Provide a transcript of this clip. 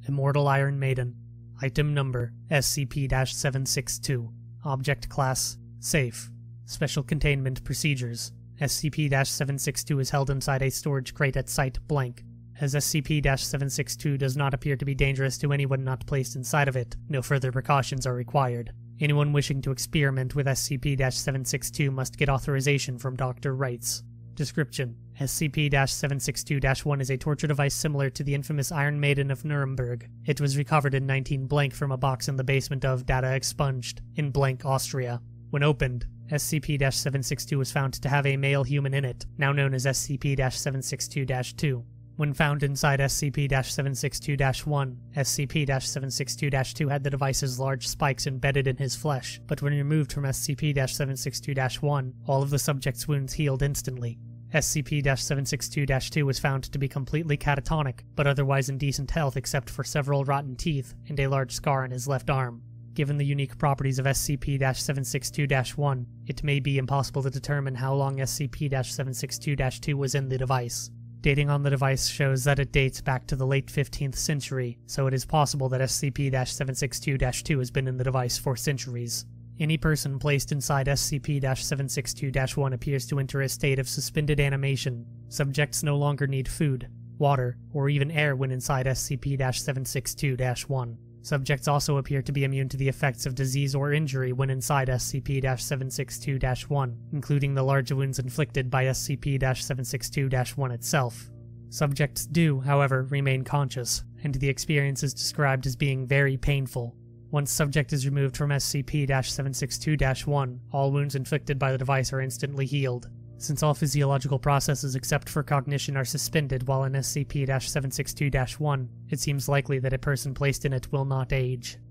Immortal Iron Maiden. Item number SCP-762. Object class Safe. Special containment procedures. SCP-762 is held inside a storage crate at Site Blank. As SCP-762 does not appear to be dangerous to anyone not placed inside of it, no further precautions are required. Anyone wishing to experiment with SCP-762 must get authorization from Dr. Wrights. Description: SCP-762-1 is a torture device similar to the infamous Iron Maiden of Nuremberg. It was recovered in 19 blank from a box in the basement of Data Expunged in blank, Austria. When opened, SCP-762 was found to have a male human in it, now known as SCP-762-2. When found inside SCP-762-1, SCP-762-2 had the device's large spikes embedded in his flesh, but when removed from SCP-762-1, all of the subject's wounds healed instantly. SCP-762-2 was found to be completely catatonic, but otherwise in decent health except for several rotten teeth and a large scar on his left arm. Given the unique properties of SCP-762-1, it may be impossible to determine how long SCP-762-2 was in the device. Dating on the device shows that it dates back to the late 15th century, so it is possible that SCP-762-2 has been in the device for centuries. Any person placed inside SCP-762-1 appears to enter a state of suspended animation. Subjects no longer need food, water, or even air when inside SCP-762-1. Subjects also appear to be immune to the effects of disease or injury when inside SCP-762-1, including the large wounds inflicted by SCP-762-1 itself. Subjects do, however, remain conscious, and the experience is described as being very painful. Once subject is removed from SCP-762-1, all wounds inflicted by the device are instantly healed. Since all physiological processes except for cognition are suspended while in SCP-762-1, it seems likely that a person placed in it will not age.